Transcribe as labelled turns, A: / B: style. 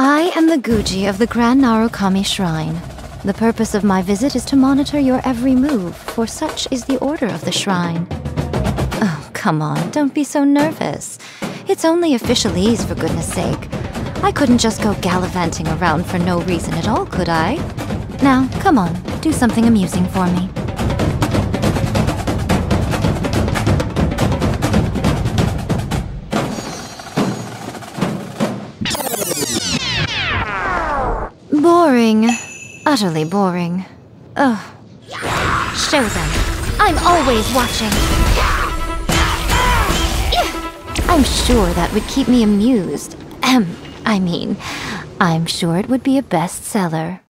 A: I am the Guji of the Grand Narukami Shrine. The purpose of my visit is to monitor your every move, for such is the order of the shrine. Oh, come on, don't be so nervous. It's only officialese, for goodness sake. I couldn't just go gallivanting around for no reason at all, could I? Now, come on, do something amusing for me. Boring. Utterly boring. Ugh. Show them. I'm always watching. I'm sure that would keep me amused. I'm sure it would be a bestseller.